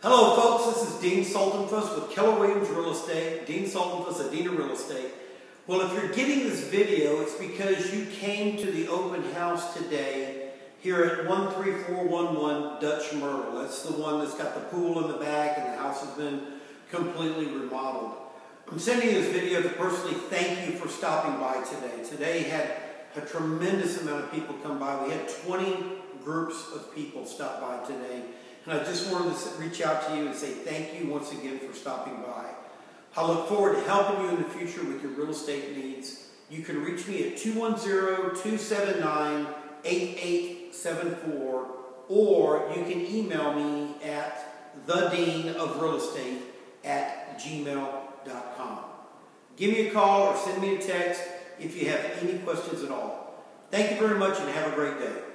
Hello folks, this is Dean Sultanfuss with Keller Williams Real Estate, Dean Sultanfuss, Adina Real Estate. Well, if you're getting this video, it's because you came to the open house today here at 13411 Dutch Myrtle. That's the one that's got the pool in the back and the house has been completely remodeled. I'm sending you this video to personally thank you for stopping by today. Today had a tremendous amount of people come by. We had 20 groups of people stop by today. And I just wanted to reach out to you and say thank you once again for stopping by. I look forward to helping you in the future with your real estate needs. You can reach me at 210-279-8874, or you can email me at thedeanofrealestate@gmail.com. Give me a call or send me a text if you have any questions at all. Thank you very much and have a great day.